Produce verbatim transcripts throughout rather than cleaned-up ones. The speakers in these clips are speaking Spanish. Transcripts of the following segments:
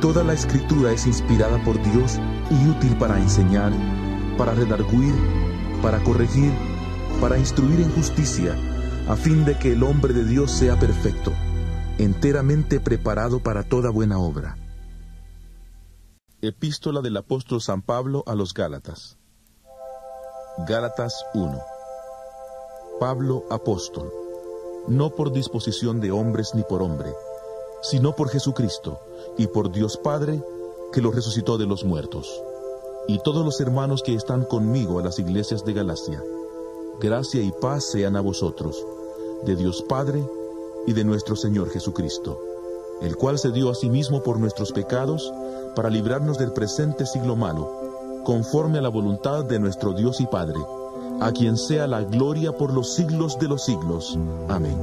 toda la Escritura es inspirada por Dios y útil para enseñar, para redarguir, para corregir, para instruir en justicia, a fin de que el hombre de Dios sea perfecto, enteramente preparado para toda buena obra. Epístola del apóstol San Pablo a los Gálatas. Gálatas uno. Pablo, apóstol, no por disposición de hombres ni por hombre, sino por Jesucristo y por Dios Padre, que lo resucitó de los muertos, y todos los hermanos que están conmigo a las iglesias de Galacia. Gracia y paz sean a vosotros, de Dios Padre y de nuestro Señor Jesucristo, el cual se dio a sí mismo por nuestros pecados, para librarnos del presente siglo malo, conforme a la voluntad de nuestro Dios y Padre, a quien sea la gloria por los siglos de los siglos. Amén.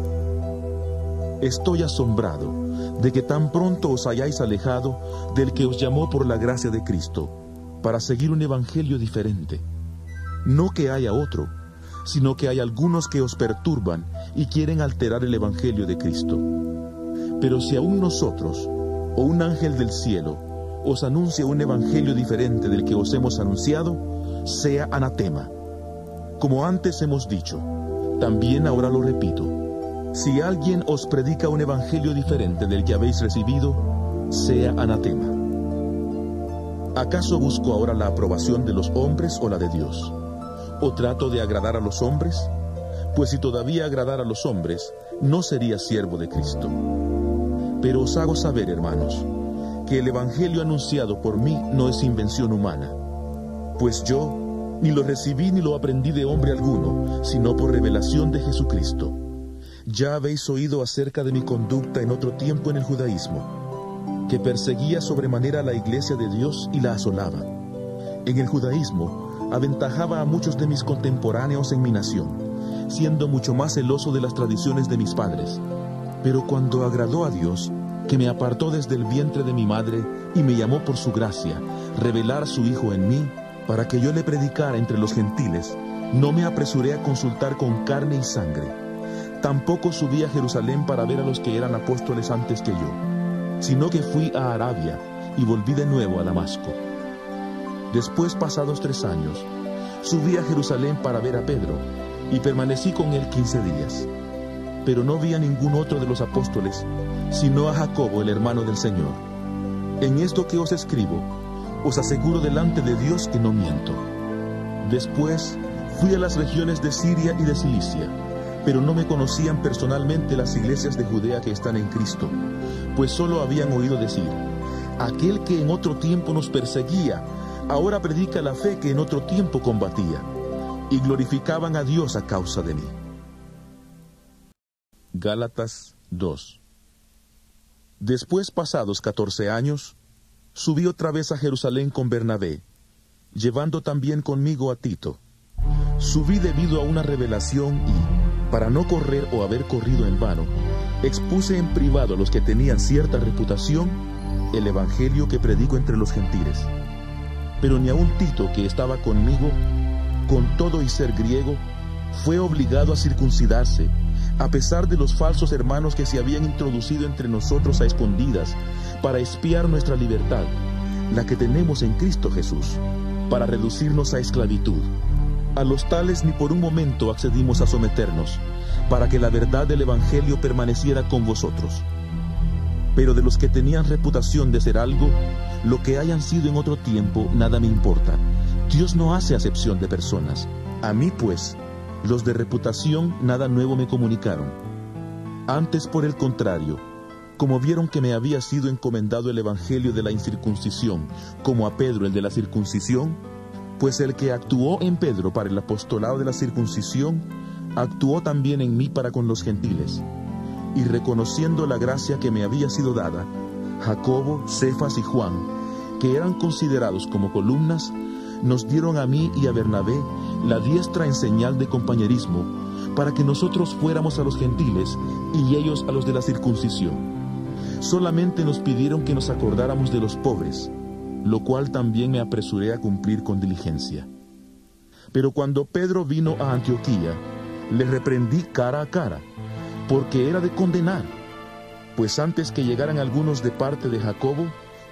Estoy asombrado de que tan pronto os hayáis alejado del que os llamó por la gracia de Cristo, para seguir un evangelio diferente. No que haya otro, sino que hay algunos que os perturban y quieren alterar el evangelio de Cristo. Pero si aún nosotros, o un ángel del cielo, os anuncia un evangelio diferente del que os hemos anunciado, sea anatema. Como antes hemos dicho, también ahora lo repito: si alguien os predica un evangelio diferente del que habéis recibido, sea anatema. ¿Acaso busco ahora la aprobación de los hombres o la de Dios? ¿O trato de agradar a los hombres? Pues si todavía agradara a los hombres, no sería siervo de Cristo. Pero os hago saber, hermanos, que el evangelio anunciado por mí no es invención humana, pues yo ni lo recibí ni lo aprendí de hombre alguno, sino por revelación de Jesucristo. Ya habéis oído acerca de mi conducta en otro tiempo en el judaísmo, que perseguía sobremanera a la iglesia de Dios y la asolaba. En el judaísmo aventajaba a muchos de mis contemporáneos en mi nación, siendo mucho más celoso de las tradiciones de mis padres. Pero cuando agradó a Dios, que me apartó desde el vientre de mi madre y me llamó por su gracia, revelar a su Hijo en mí, para que yo le predicara entre los gentiles, no me apresuré a consultar con carne y sangre. Tampoco subí a Jerusalén para ver a los que eran apóstoles antes que yo, sino que fui a Arabia y volví de nuevo a Damasco. Después, pasados tres años, subí a Jerusalén para ver a Pedro, y permanecí con él quince días. Pero no vi a ningún otro de los apóstoles, sino a Jacobo, el hermano del Señor. En esto que os escribo, os aseguro delante de Dios que no miento. Después fui a las regiones de Siria y de Cilicia, pero no me conocían personalmente las iglesias de Judea que están en Cristo, pues solo habían oído decir: aquel que en otro tiempo nos perseguía, ahora predica la fe que en otro tiempo combatía, y glorificaban a Dios a causa de mí. Gálatas dos. Después, pasados catorce años, subí otra vez a Jerusalén con Bernabé, llevando también conmigo a Tito. Subí debido a una revelación y, para no correr o haber corrido en vano, expuse en privado a los que tenían cierta reputación el evangelio que predico entre los gentiles. Pero ni aun Tito, que estaba conmigo, con todo y ser griego, fue obligado a circuncidarse, a pesar de los falsos hermanos que se habían introducido entre nosotros a escondidas, para espiar nuestra libertad, la que tenemos en Cristo Jesús, para reducirnos a esclavitud. A los tales ni por un momento accedimos a someternos, para que la verdad del evangelio permaneciera con vosotros. Pero de los que tenían reputación de ser algo, lo que hayan sido en otro tiempo, nada me importa. Dios no hace acepción de personas. A mí, pues, los de reputación nada nuevo me comunicaron. Antes, por el contrario, como vieron que me había sido encomendado el evangelio de la incircuncisión, como a Pedro el de la circuncisión, pues el que actuó en Pedro para el apostolado de la circuncisión, actuó también en mí para con los gentiles. Y reconociendo la gracia que me había sido dada, Jacobo, Cefas y Juan, que eran considerados como columnas, nos dieron a mí y a Bernabé la diestra en señal de compañerismo, para que nosotros fuéramos a los gentiles y ellos a los de la circuncisión. Solamente nos pidieron que nos acordáramos de los pobres, lo cual también me apresuré a cumplir con diligencia. Pero cuando Pedro vino a Antioquía, le reprendí cara a cara, porque era de condenar, pues antes que llegaran algunos de parte de Jacobo,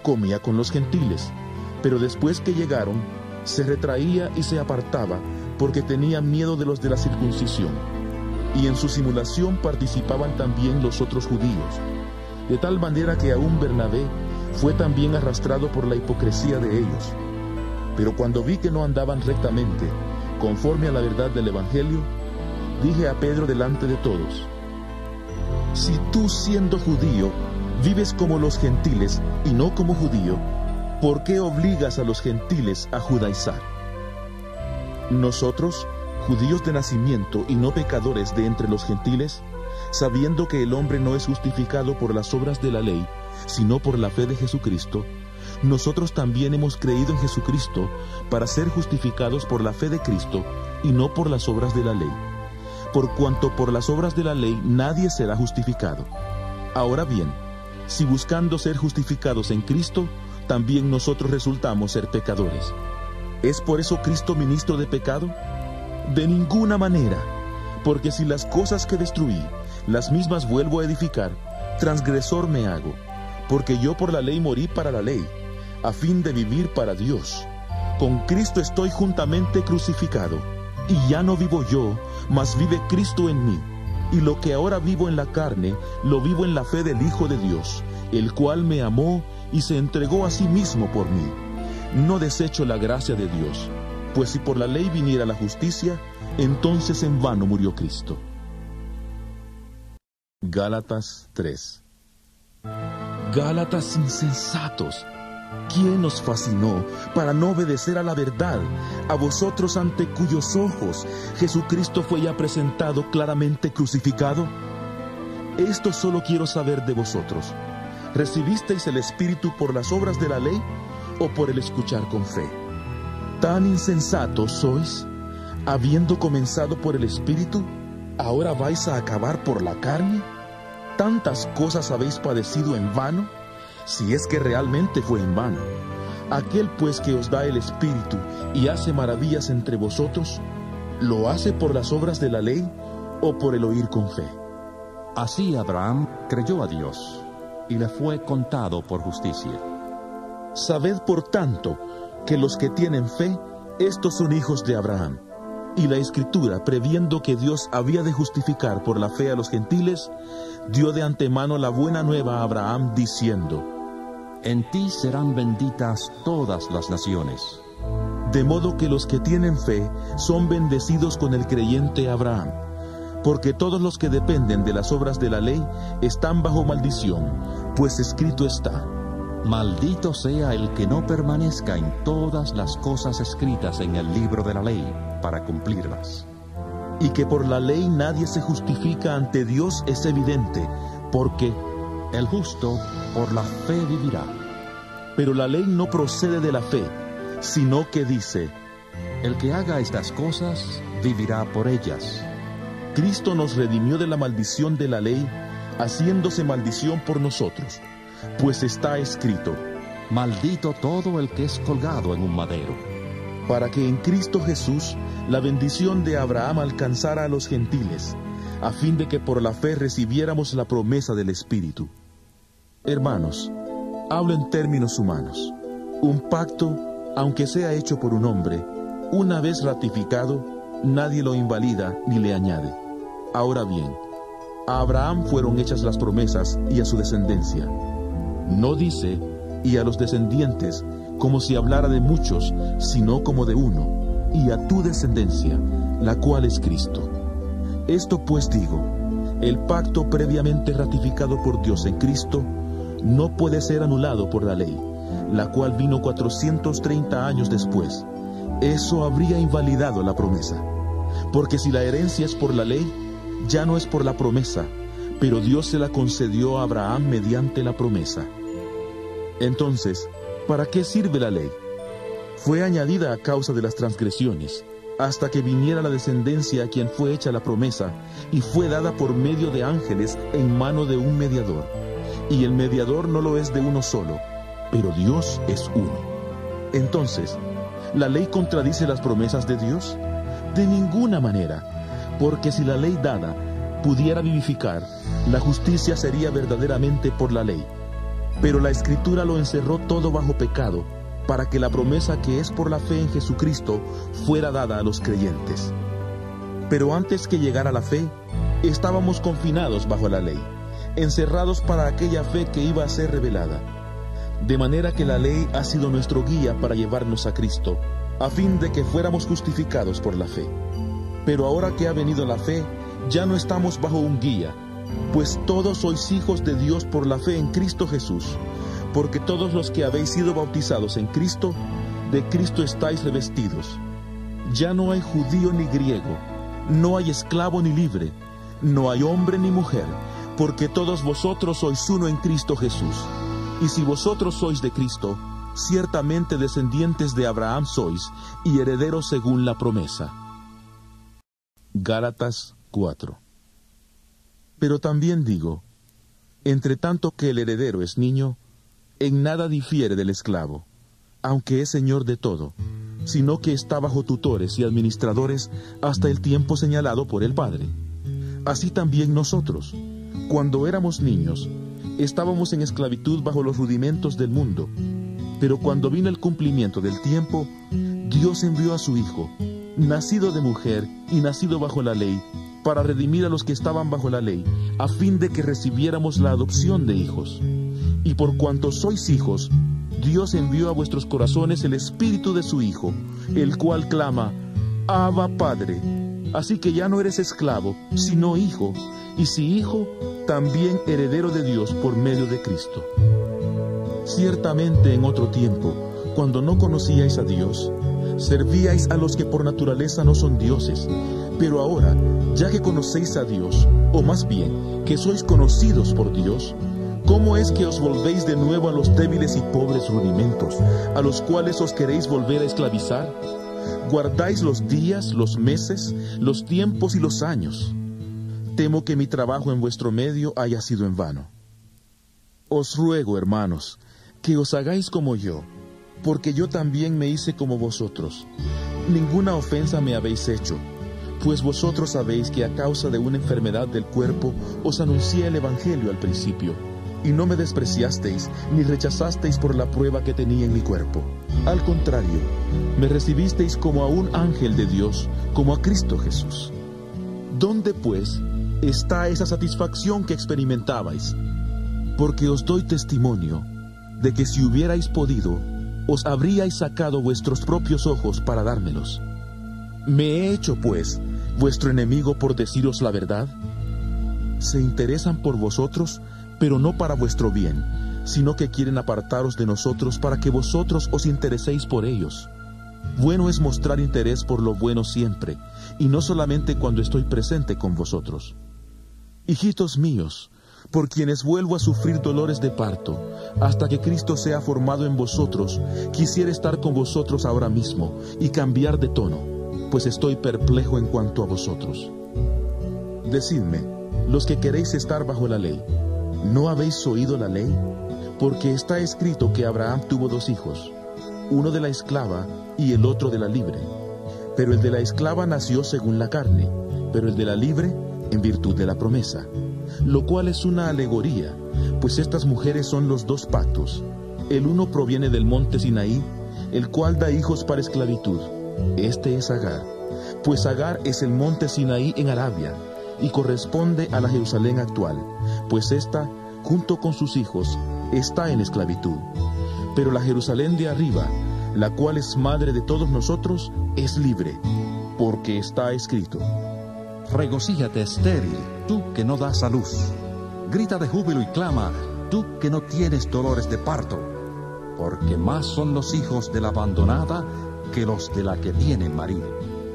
comía con los gentiles, pero después que llegaron, se retraía y se apartaba, porque tenía miedo de los de la circuncisión. Y en su simulación participaban también los otros judíos, de tal manera que aún Bernabé fue también arrastrado por la hipocresía de ellos. Pero cuando vi que no andaban rectamente, conforme a la verdad del Evangelio, dije a Pedro delante de todos: si tú, siendo judío, vives como los gentiles y no como judío, ¿por qué obligas a los gentiles a judaizar? Nosotros, judíos de nacimiento y no pecadores de entre los gentiles, sabiendo que el hombre no es justificado por las obras de la ley, sino por la fe de Jesucristo, nosotros también hemos creído en Jesucristo para ser justificados por la fe de Cristo y no por las obras de la ley. Por cuanto por las obras de la ley nadie será justificado. Ahora bien, si buscando ser justificados en Cristo, también nosotros resultamos ser pecadores, ¿es por eso Cristo ministro de pecado? De ninguna manera, porque si las cosas que destruí, las mismas vuelvo a edificar, transgresor me hago, porque yo por la ley morí para la ley, a fin de vivir para Dios. Con Cristo estoy juntamente crucificado, y ya no vivo yo, mas vive Cristo en mí. Y lo que ahora vivo en la carne, lo vivo en la fe del Hijo de Dios, el cual me amó y se entregó a sí mismo por mí. No desecho la gracia de Dios, pues si por la ley viniera la justicia, entonces en vano murió Cristo. Gálatas tres. Gálatas insensatos, ¿quién os fascinó para no obedecer a la verdad, a vosotros ante cuyos ojos Jesucristo fue ya presentado claramente crucificado? Esto solo quiero saber de vosotros: ¿recibisteis el Espíritu por las obras de la ley o por el escuchar con fe? ¿Tan insensatos sois? Habiendo comenzado por el Espíritu, ¿ahora vais a acabar por la carne? ¿Tantas cosas habéis padecido en vano? Si es que realmente fue en vano. Aquel pues que os da el Espíritu y hace maravillas entre vosotros, ¿lo hace por las obras de la ley o por el oír con fe? Así Abraham creyó a Dios, y le fue contado por justicia. Sabed por tanto que los que tienen fe, estos son hijos de Abraham. Y la Escritura, previendo que Dios había de justificar por la fe a los gentiles, dio de antemano la buena nueva a Abraham, diciendo: en ti serán benditas todas las naciones. De modo que los que tienen fe son bendecidos con el creyente Abraham. Porque todos los que dependen de las obras de la ley están bajo maldición, pues escrito está: maldito sea el que no permanezca en todas las cosas escritas en el libro de la ley, para cumplirlas. Y que por la ley nadie se justifica ante Dios es evidente, porque el justo por la fe vivirá. Pero la ley no procede de la fe, sino que dice: el que haga estas cosas vivirá por ellas. Cristo nos redimió de la maldición de la ley, haciéndose maldición por nosotros, pues está escrito: maldito todo el que es colgado en un madero. Para que en Cristo Jesús la bendición de Abraham alcanzara a los gentiles, a fin de que por la fe recibiéramos la promesa del Espíritu. Hermanos, hablo en términos humanos. Un pacto, aunque sea hecho por un hombre, una vez ratificado, nadie lo invalida ni le añade. Ahora bien, a Abraham fueron hechas las promesas y a su descendencia. No dice, y a los descendientes, como si hablara de muchos, sino como de uno, y a tu descendencia, la cual es Cristo. Esto pues digo: el pacto previamente ratificado por Dios en Cristo no puede ser anulado por la ley, la cual vino cuatrocientos treinta años después. Eso habría invalidado la promesa. Porque si la herencia es por la ley, ya no es por la promesa, pero Dios se la concedió a Abraham mediante la promesa. Entonces, ¿para qué sirve la ley? Fue añadida a causa de las transgresiones, hasta que viniera la descendencia a quien fue hecha la promesa, y fue dada por medio de ángeles en mano de un mediador. Y el mediador no lo es de uno solo, pero Dios es uno. Entonces, ¿la ley contradice las promesas de Dios? De ninguna manera, porque si la ley dada pudiera vivificar, la justicia sería verdaderamente por la ley. Pero la Escritura lo encerró todo bajo pecado, para que la promesa que es por la fe en Jesucristo fuera dada a los creyentes. Pero antes que llegara la fe, estábamos confinados bajo la ley, encerrados para aquella fe que iba a ser revelada. De manera que la ley ha sido nuestro guía para llevarnos a Cristo, a fin de que fuéramos justificados por la fe. Pero ahora que ha venido la fe, ya no estamos bajo un guía, pues todos sois hijos de Dios por la fe en Cristo Jesús, porque todos los que habéis sido bautizados en Cristo, de Cristo estáis revestidos. Ya no hay judío ni griego, no hay esclavo ni libre, no hay hombre ni mujer, porque todos vosotros sois uno en Cristo Jesús. Y si vosotros sois de Cristo, ciertamente descendientes de Abraham sois, y herederos según la promesa. Gálatas cuatro. Pero también digo, entre tanto que el heredero es niño, en nada difiere del esclavo, aunque es señor de todo, sino que está bajo tutores y administradores hasta el tiempo señalado por el Padre. Así también nosotros, cuando éramos niños, estábamos en esclavitud bajo los rudimentos del mundo, pero cuando vino el cumplimiento del tiempo, Dios envió a su Hijo, nacido de mujer y nacido bajo la ley, para redimir a los que estaban bajo la ley, a fin de que recibiéramos la adopción de hijos. Y por cuanto sois hijos, Dios envió a vuestros corazones el Espíritu de su Hijo, el cual clama, Abba, Padre. Así que ya no eres esclavo, sino hijo, y si hijo, también heredero de Dios por medio de Cristo. Ciertamente en otro tiempo, cuando no conocíais a Dios, servíais a los que por naturaleza no son dioses, pero ahora, ya que conocéis a Dios, o más bien, que sois conocidos por Dios, ¿cómo es que os volvéis de nuevo a los débiles y pobres rudimentos, a los cuales os queréis volver a esclavizar? ¿Guardáis los días, los meses, los tiempos y los años? Temo que mi trabajo en vuestro medio haya sido en vano. Os ruego, hermanos, que os hagáis como yo, porque yo también me hice como vosotros. Ninguna ofensa me habéis hecho, pues vosotros sabéis que a causa de una enfermedad del cuerpo os anuncié el Evangelio al principio, y no me despreciasteis ni rechazasteis por la prueba que tenía en mi cuerpo. Al contrario, me recibisteis como a un ángel de Dios, como a Cristo Jesús. ¿Dónde, pues, está esa satisfacción que experimentabais? Porque os doy testimonio de que si hubierais podido, os habríais sacado vuestros propios ojos para dármelos. ¿Me he hecho, pues, vuestro enemigo por deciros la verdad? Se interesan por vosotros, pero no para vuestro bien, sino que quieren apartaros de nosotros para que vosotros os intereséis por ellos. Bueno es mostrar interés por lo bueno siempre, y no solamente cuando estoy presente con vosotros. Hijitos míos, por quienes vuelvo a sufrir dolores de parto, hasta que Cristo sea formado en vosotros, quisiera estar con vosotros ahora mismo y cambiar de tono, pues estoy perplejo en cuanto a vosotros. Decidme, los que queréis estar bajo la ley, ¿no habéis oído la ley? Porque está escrito que Abraham tuvo dos hijos, uno de la esclava y el otro de la libre. Pero el de la esclava nació según la carne, pero el de la libre en virtud de la promesa, lo cual es una alegoría, pues estas mujeres son los dos pactos. El uno proviene del monte Sinaí, el cual da hijos para esclavitud. Este es Agar, pues Agar es el monte Sinaí en Arabia, y corresponde a la Jerusalén actual, pues ésta, junto con sus hijos, está en esclavitud. Pero la Jerusalén de arriba, la cual es madre de todos nosotros, es libre, porque está escrito: Regocíjate, estéril, tú que no das a luz. Grita de júbilo y clama, tú que no tienes dolores de parto, porque más son los hijos de la abandonada que los de la que tiene marido.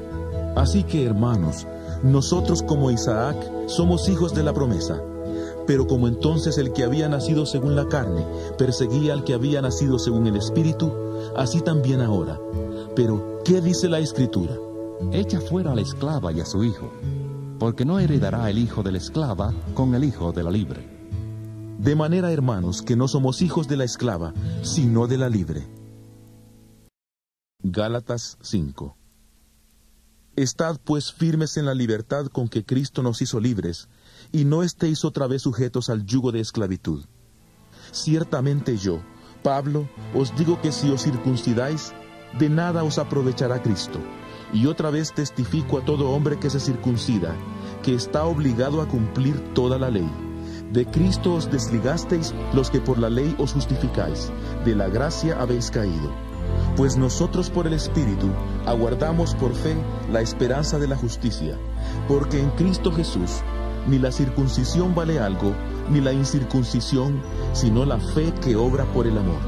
Así que, hermanos, nosotros como Isaac somos hijos de la promesa. Pero como entonces el que había nacido según la carne perseguía al que había nacido según el Espíritu, así también ahora. Pero, ¿qué dice la Escritura? Echa fuera a la esclava y a su hijo, porque no heredará el hijo de la esclava con el hijo de la libre. De manera, hermanos, que no somos hijos de la esclava, sino de la libre. Gálatas cinco. Estad pues firmes en la libertad con que Cristo nos hizo libres, y no estéis otra vez sujetos al yugo de esclavitud. Ciertamente yo, Pablo, os digo que si os circuncidáis, de nada os aprovechará Cristo. Y otra vez testifico a todo hombre que se circuncida, que está obligado a cumplir toda la ley. De Cristo os desligasteis los que por la ley os justificáis, de la gracia habéis caído. Pues nosotros por el Espíritu aguardamos por fe la esperanza de la justicia, porque en Cristo Jesús ni la circuncisión vale algo, ni la incircuncisión, sino la fe que obra por el amor.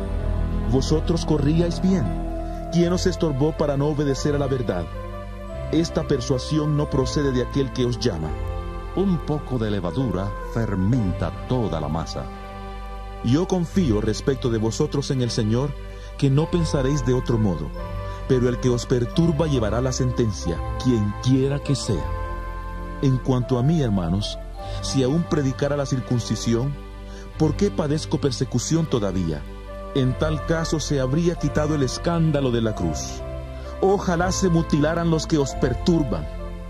Vosotros corríais bien. ¿Quién os estorbó para no obedecer a la verdad? Esta persuasión no procede de aquel que os llama. Un poco de levadura fermenta toda la masa. Yo confío respecto de vosotros en el Señor, que no pensaréis de otro modo, pero el que os perturba llevará la sentencia, quien quiera que sea. En cuanto a mí, hermanos, si aún predicara la circuncisión, ¿por qué padezco persecución todavía? En tal caso se habría quitado el escándalo de la cruz. Ojalá se mutilaran los que os perturban.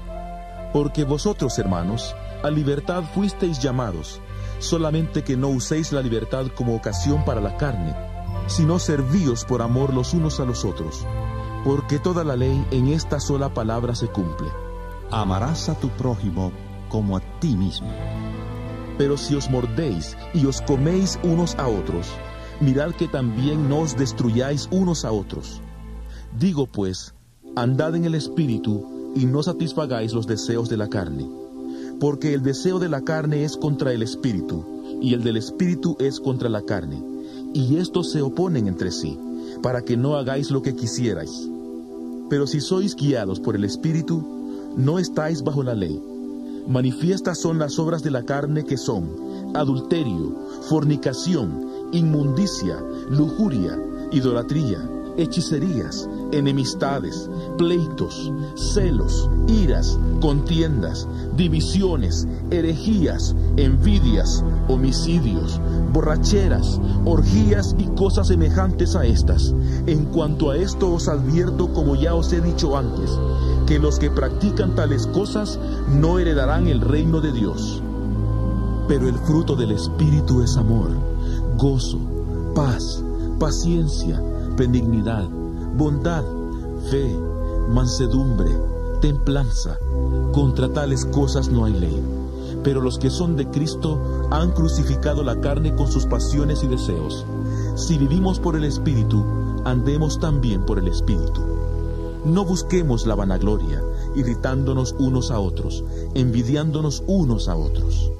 Porque vosotros, hermanos, a libertad fuisteis llamados, solamente que no uséis la libertad como ocasión para la carne, sino servíos por amor los unos a los otros, porque toda la ley en esta sola palabra se cumple: amarás a tu prójimo como a ti mismo. Pero si os mordéis y os coméis unos a otros, mirad que también no os destruyáis unos a otros. Digo pues, andad en el Espíritu, y no satisfagáis los deseos de la carne. Porque el deseo de la carne es contra el Espíritu, y el del Espíritu es contra la carne. Y estos se oponen entre sí, para que no hagáis lo que quisierais. Pero si sois guiados por el Espíritu, no estáis bajo la ley. Manifiestas son las obras de la carne, que son adulterio, fornicación, inmundicia, lujuria, idolatría, hechicerías, enemistades, pleitos, celos, iras, contiendas, divisiones, herejías, envidias, homicidios, borracheras, orgías y cosas semejantes a estas. En cuanto a esto os advierto, como ya os he dicho antes, que los que practican tales cosas no heredarán el reino de Dios. Pero el fruto del Espíritu es amor, gozo, paz, paciencia, benignidad, bondad, fe, mansedumbre, templanza. Contra tales cosas no hay ley. Pero los que son de Cristo han crucificado la carne con sus pasiones y deseos. Si vivimos por el Espíritu, andemos también por el Espíritu. No busquemos la vanagloria, irritándonos unos a otros, envidiándonos unos a otros.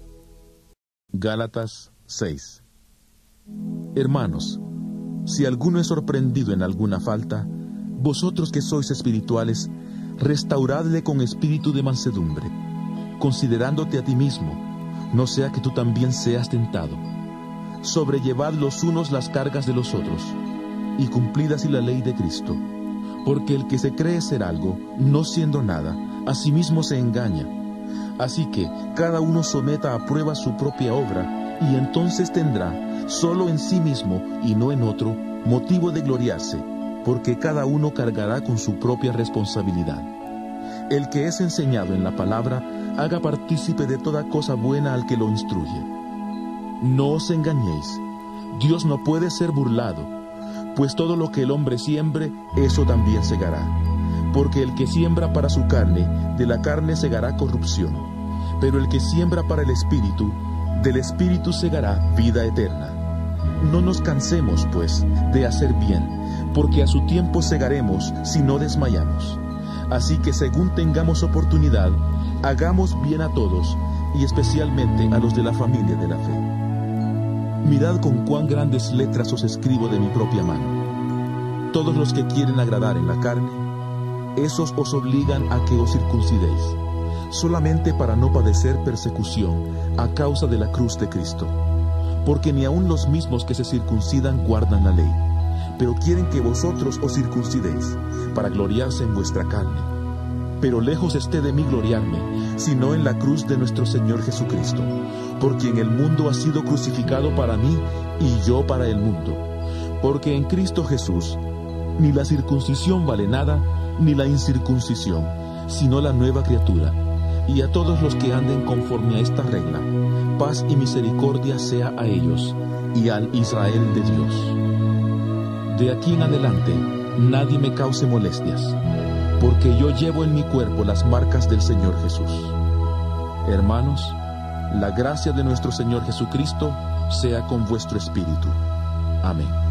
Gálatas seis. Hermanos, si alguno es sorprendido en alguna falta, vosotros que sois espirituales, restauradle con espíritu de mansedumbre, considerándote a ti mismo, no sea que tú también seas tentado. Sobrellevad los unos las cargas de los otros, y cumplid así la ley de Cristo. Porque el que se cree ser algo, no siendo nada, a sí mismo se engaña. Así que cada uno someta a prueba su propia obra, y entonces tendrá, solo en sí mismo y no en otro, motivo de gloriarse, porque cada uno cargará con su propia responsabilidad. El que es enseñado en la palabra, haga partícipe de toda cosa buena al que lo instruye. No os engañéis, Dios no puede ser burlado, pues todo lo que el hombre siembre, eso también segará. Porque el que siembra para su carne, de la carne segará corrupción, pero el que siembra para el Espíritu, del Espíritu segará vida eterna. No nos cansemos, pues, de hacer bien, porque a su tiempo segaremos si no desmayamos. Así que según tengamos oportunidad, hagamos bien a todos, y especialmente a los de la familia de la fe. Mirad con cuán grandes letras os escribo de mi propia mano. Todos los que quieren agradar en la carne, esos os obligan a que os circuncidéis, solamente para no padecer persecución a causa de la cruz de Cristo. Porque ni aun los mismos que se circuncidan guardan la ley, pero quieren que vosotros os circuncidéis, para gloriarse en vuestra carne. Pero lejos esté de mí gloriarme, sino en la cruz de nuestro Señor Jesucristo, por quien el mundo ha sido crucificado para mí, y yo para el mundo. Porque en Cristo Jesús, ni la circuncisión vale nada, ni la incircuncisión, sino la nueva criatura. y a todos los que anden conforme a esta regla, paz y misericordia sea a ellos y al Israel de Dios. De aquí en adelante, nadie me cause molestias, porque yo llevo en mi cuerpo las marcas del Señor Jesús. Hermanos, la gracia de nuestro Señor Jesucristo sea con vuestro espíritu. Amén.